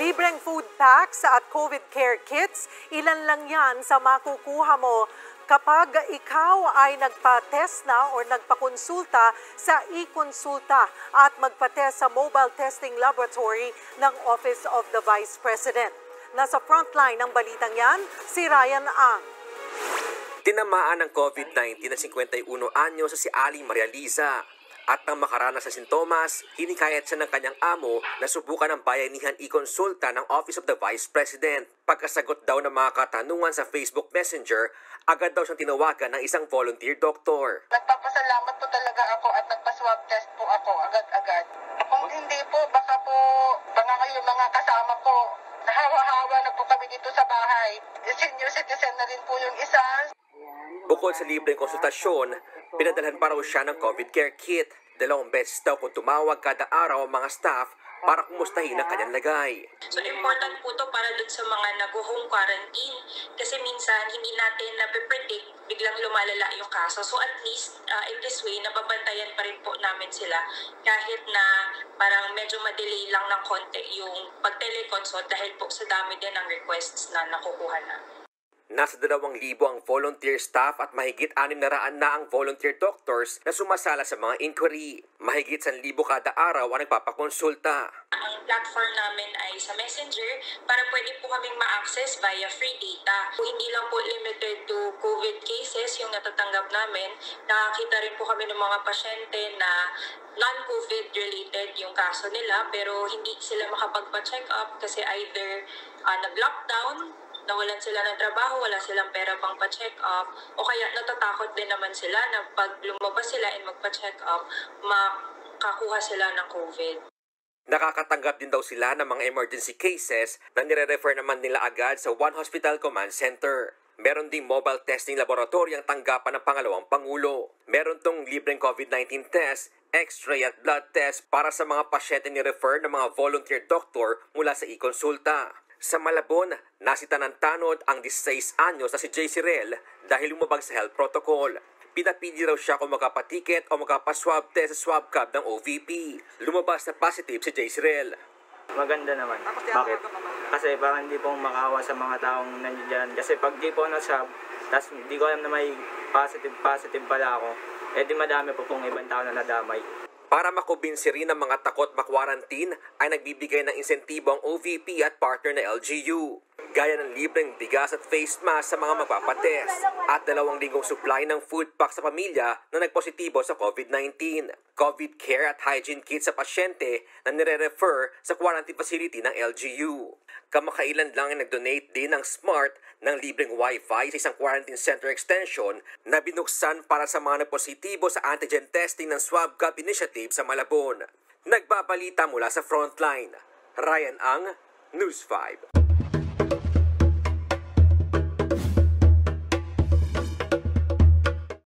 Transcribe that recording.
Libreng food packs at COVID care kits, ilan lang yan sa makukuha mo kapag ikaw ay nagpa-test na o nagpakonsulta sa e-konsulta at magpa-test sa mobile testing laboratory ng Office of the Vice President. Nasa frontline ng balitang yan, si Ryan Ang. Tinamaan ng COVID-19 na 51 anyo sa si Aling Maria Liza. At nang makaranas sa sintomas, hinikayat siya ng kanyang amo na subukan ang bayanihan i-konsulta ng Office of the Vice President. Pagkasagot daw ng mga katanungan sa Facebook Messenger, agad daw siyang tinawagan ng isang volunteer doctor. Nagpapasalamat po talaga ako at nagpa-swab test po ako agad-agad. Kung hindi po, baka po yung mga kasama ko, nahawa-hawa na po kami dito sa bahay. Senior citizen na rin po yung isa. Bukod sa libreng konsultasyon, pinadalhan pa raw siya ng COVID care kit. 2 beses daw kung tumawag kada araw ang mga staff para kumustahin ang kanyang lagay. So important po to para dun sa mga nag-home quarantine kasi minsan hindi natin napipredict biglang lumalala yung kaso. So at least in this way, nababantayan pa rin po namin sila kahit na parang medyo ma-delay lang ng konti yung pag-teleconsult dahil po sa dami din ng requests na nakukuha na. Nasa 2,000 ang volunteer staff at mahigit 600 na ang volunteer doctors na sumasala sa mga inquiry. Mahigit 1,000 kada araw ang nagpapakonsulta. Ang platform namin ay sa Messenger para pwede po kaming ma-access via free data. Hindi lang po limited to COVID cases yung natatanggap namin. Nakakita rin po kami ng mga pasyente na non-COVID related yung kaso nila pero hindi sila makapagpa-check up kasi either nag-lockdown, nawalan sila ng trabaho, wala silang pera pang pa-check up, o kaya natatakot din naman sila na pag lumabas sila and magpa-check up, makakuha sila ng COVID. Nakakatanggap din daw sila ng mga emergency cases na nire-refer naman nila agad sa One Hospital Command Center. Meron ding mobile testing laboratory ang tanggapan ng pangalawang Pangulo. Meron tong libreng COVID-19 test, x-ray at blood test para sa mga pasyente ni-refer ng mga volunteer doctor mula sa e-konsulta. Sa Malabon, nasita ng tanod ang 16 anyos na si J. Cyril dahil lumabag sa health protocol. Pinapili raw siya kung magkapatiket o magkapaswab test sa swab cab ng OVP. Lumabas na positive si J. Cyril. Maganda naman. Bakit? Kasi parang hindi po makawa sa mga taong nandiyan. Kasi pag di po na-swab, tapos hindi ko alam na may positive pala ako, di madami po pong ibang tao na nadamay. Para makumbinsi rin ng mga takot makwarantin ay nagbibigay ng insentibo ang OVP at partner na LGU. Gaya ng libreng bigas at face mask sa mga magpapatest at 2 linggong supply ng food pack sa pamilya na nagpositibo sa COVID-19. COVID care at hygiene kit sa pasyente na nire-refer sa quarantine facility ng LGU. Kamakailan lang ay nag-donate din ng Smart ng libreng Wi-Fi sa isang quarantine center extension na binuksan para sa mga nagpositibo sa antigen testing ng Swab Cab Initiative sa Malabon. Nagbabalita mula sa frontline. Ryan Ang, News 5.